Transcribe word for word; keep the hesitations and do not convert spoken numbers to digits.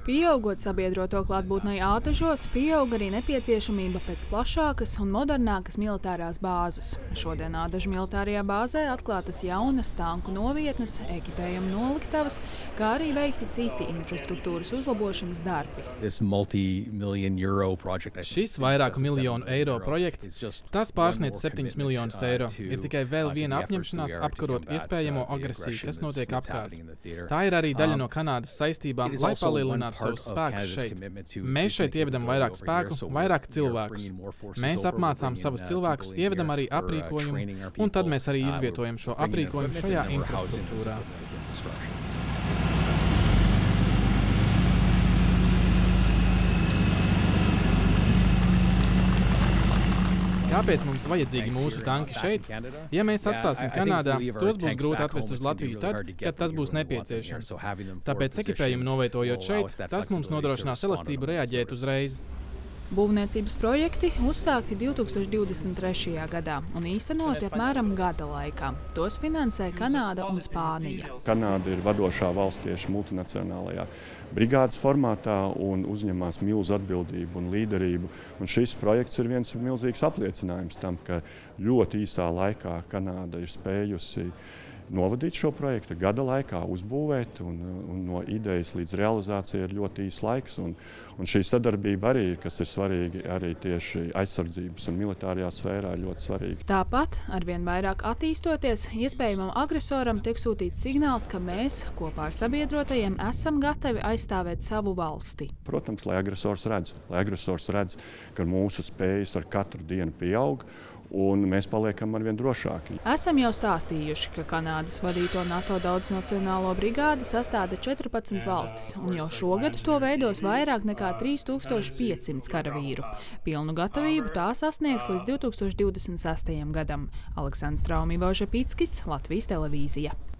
Pieaugot sabiedroto klātbūtnei Ātažos, pieaug arī nepieciešamība pēc plašākas un modernākas militārās bāzes. Šodien Ādažu militārajā bāzē atklātas jaunas tanku novietnes, ekipējuma noliktavas, kā arī veikti citi infrastruktūras uzlabošanas darbi. Šis vairāku miljonu eiro projekts, tas pārsniedz septiņus miljonus eiro, ir tikai vēl viena apņemšanās apkarot iespējamo agresiju, kas notiek apkārt. Tā ir arī daļa no Kanādas saistībām, lai palielinātu savus spēkus šeit. Mēs šeit ievedam vairāk spēku, vairāk cilvēkus. Mēs apmācām savus cilvēkus, ievedam arī aprīkojumu, un tad mēs arī izvietojam šo aprīkojumu šajā infrastruktūrā. Kāpēc mums vajadzīgi mūsu tanki šeit? Ja mēs atstāsim Kanādā, tos būs grūti atvest uz Latviju tad, kad tas būs nepieciešams. Tāpēc ekipējumu novietojot šeit, tas mums nodrošinās elastību reaģēt uzreiz. Būvniecības projekti uzsākti divi tūkstoši divdesmit trešajā gadā un īstenoti apmēram gada laikā. Tos finansē Kanāda un Spānija. Kanāda ir vadošā valsts tieši multinacionālajā brigādes formātā un uzņemās milzu atbildību un līderību. Un šis projekts ir viens milzīgs apliecinājums tam, ka ļoti īsā laikā Kanāda ir spējusi novadīt šo projektu, gada laikā uzbūvēt, un, un no idejas līdz realizācijai ir ļoti īs laiks. Un, un šī sadarbība arī, kas ir svarīga arī tieši aizsardzības un militārajā sfērā, ļoti svarīga. Tāpat, arvien vairāk attīstoties, iespējamam agresoram tiek sūtīts signāls, ka mēs kopā ar sabiedrotajiem esam gatavi aizstāvēt savu valsti. Protams, lai agresors redz, lai agresors redz, ka mūsu spējas ar katru dienu pieaug, un mēs paliekam arvien drošāki. Esam jau stāstījuši, ka Kanādas vadīto NATO daudznacionālo brigādi sastāda četrpadsmit valstis, un jau šogad to veidos vairāk nekā trīs tūkstoši piecsimt karavīru. Pilnu gatavību tā sasniegs līdz divi tūkstoši divdesmit sestajam gadam. Aleksandrs Traumīvoža Pickis, Latvijas televīzija.